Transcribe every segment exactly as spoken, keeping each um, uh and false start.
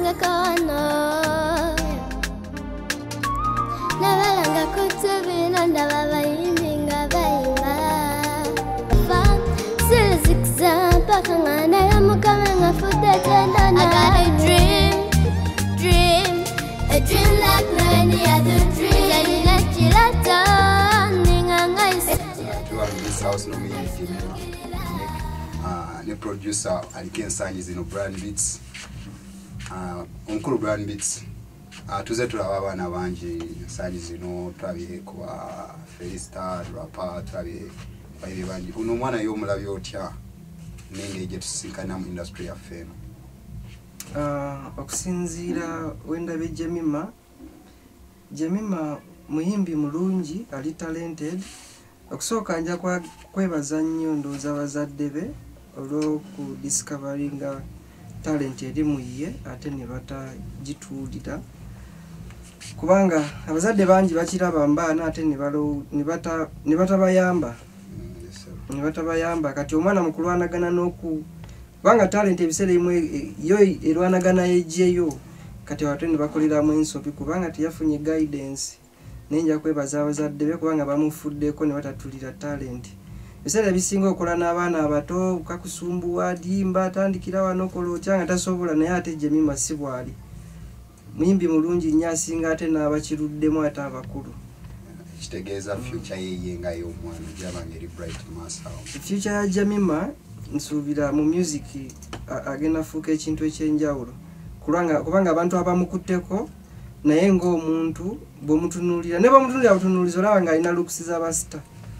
Nabalanga kono Nabalanga kutubina Ndababa yimbinga bayimba Fak Sili zikza Pakangana ya mukamenga Fude tendana I got a dream Dream A dream like no any other dream Zalila chilata Ninga ngaisi Tuwa this house no mean Uh, the producer Aliken Sanyi zino Brand Beats uh, Onkulu Brand Beats uh, tuze tulaba abana bangi Sanyi zino twabye kwa Felista rapper twabye bayi bangi uno mwana yo mulabye otya nenge je tusinkana mu industry ya fame uh, okusinzira wenda be Jemima Jemima muyimbi mulungi ali talented okusooka nja kwa kwebaza nnyo ndooza abazadde be olwo ku discoveringa talent eri mu ye ate ne batagituulira kubanga abazadde bangi bakiraba mbaana ate ne batabayamba ne batabayamba kati omwana mu kulwanagana n'oku kubanga talent ebiseera imwe yo erwanagana ejjeyo kati ate ne bakoleramu ensobi kubanga teyafunye guidance nenja kwebaza abazadde be kubanga bamufuddeko ne batatulira talent ebiseera bisinga okola n'abaana abato kakusumbuwa dimba atandikira wano kolo kyanga tasobola naye ate Jemima si bwali muyimbi mulungi nnyo asinga ate n'abakiruddemu ate abakulu kitegeeza future yeye nga y'omwana gyabanga eri bright mass house future ya Jemima nsuubira mu music agenda fuuka ekintu ekyenjawulo kubanga abantu abamukutteko naye ng'omuntu bw'omutunuulira ne bw'omutunuulira butunuuliza olaba ng'alina looks z'abasita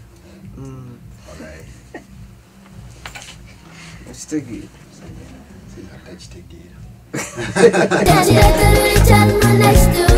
ekitegeera sinakitegeera